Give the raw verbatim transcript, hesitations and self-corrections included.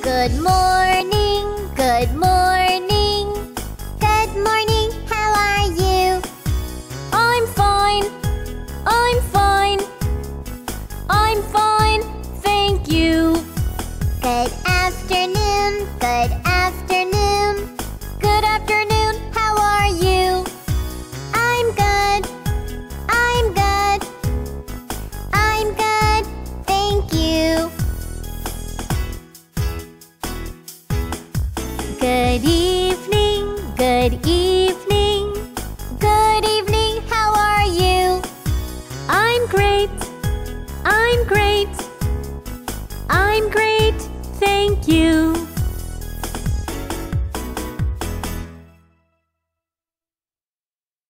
Good morning, good morning. Good morning, how are you? I'm fine, I'm fine. I'm fine, thank you. Good afternoon, good afternoon. Good afternoon, how are you? I'm good, I'm good. I'm good, thank you. Good evening, good evening.